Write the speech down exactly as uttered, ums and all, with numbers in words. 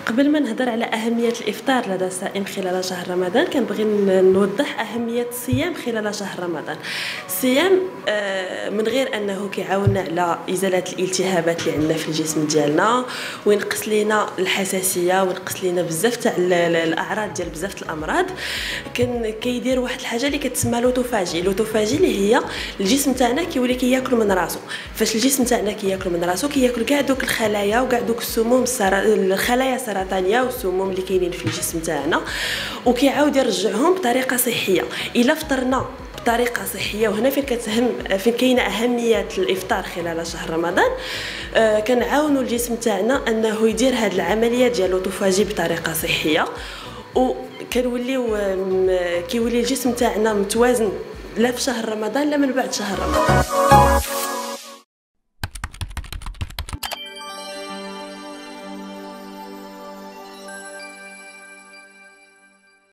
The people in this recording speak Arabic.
قبل ما نهضر على أهمية الإفطار لدى الصائم خلال شهر رمضان، كنبغي نوضح أهمية الصيام خلال شهر رمضان. الصيام من غير أنه كيعاوننا على إزالة الالتهابات اللي عندنا في الجسم ديالنا، وينقص لينا الحساسية، وينقص لينا بزاف تاع الأعراض ديال بزاف الأمراض. كان كيدير واحد الحاجة اللي كتسمى لوتوفاجي. لوتوفاجي اللي هي الجسم تاعنا كيولي كياكل من راسو. فاش الجسم تاعنا كياكل من راسو كياكل كاع دوك الخلايا وكاع دوك السموم الخلايا السرطانيه والسموم اللي كاينين في الجسم تاعنا، وكيعاود يرجعهم بطريقه صحيه. الا فطرنا بطريقه صحيه، وهنا فين كتهم فين كاينه اهميه الافطار خلال شهر رمضان، آه كنعاونوا الجسم تاعنا انه يدير هذه العمليه ديال لوتوفاجي بطريقه صحيه، وكنوليو كيولي الجسم تاعنا متوازن لا في شهر رمضان لا من بعد شهر رمضان.